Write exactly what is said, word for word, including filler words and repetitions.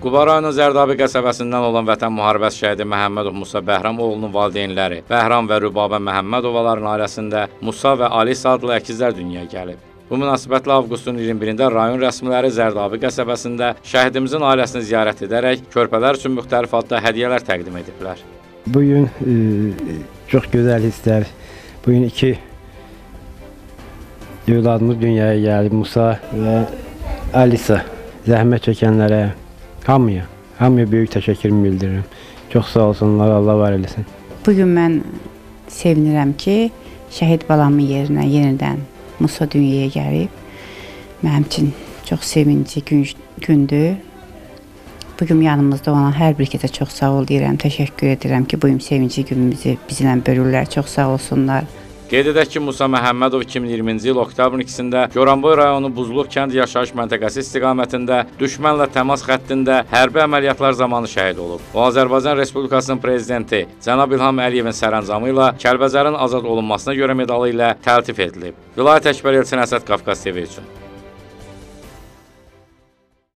Quba rayonunun Zərdabi qəsəbəsindən olan Vətən müharibəsi şəhidi Məhəmmədov Musa Bəhram oğlunun valideynləri Bəhram və Rübabə Məhəmmədovaların ailəsində Musa və Alisa adlı əkizlər dünyaya gəlib. Bu münasibətlə avqustun iyirmi birində rayon rəsmiləri Zərdabi qəsəbəsində şəhidimizin ailəsini ziyarət edərək körpələr üçün müxtəlif adda hədiyyələr təqdim ediblər. Bugün e, çox gözəl hisslər. Bugün iki evladımız dünyaya gəlib, Musa və Alisa. Zəhmət çəkənlərə, hamıya, hamıya böyük təşəkkürümü bildirirəm. Çox sağ olsunlar, Allah var eləsin. Bugün mən sevinirəm ki, şəhid balamın yerinə yenidən Musa dünyaya gəlib. Mənim üçün çox sevinci gün, gündür. Bugün yanımızda olan hər bir kəsə çox sağ ol deyirəm, təşəkkür edirəm ki, bugün sevinci günümüzü bizimlə bölürlər, çox sağ olsunlar. Qeyd edək ki, Musa Məhəmmədov iki min iyirminci il oktyabrın ikisində Goranboy rayonu Buzluq kənd yaşayış məntəqəsi istiqamətində düşmənlə təmas xəttində hərbi əməliyyatlar zamanı şəhid olub. O, Azərbaycan Respublikasının prezidenti Cənab İlham Əliyevin sərəncamı ilə Kəlbəcərin azad olunmasına görə medalı ilə təltif edilib. Vilayət Əkbər Elçin Əsəd, Qafqaz T V üçün.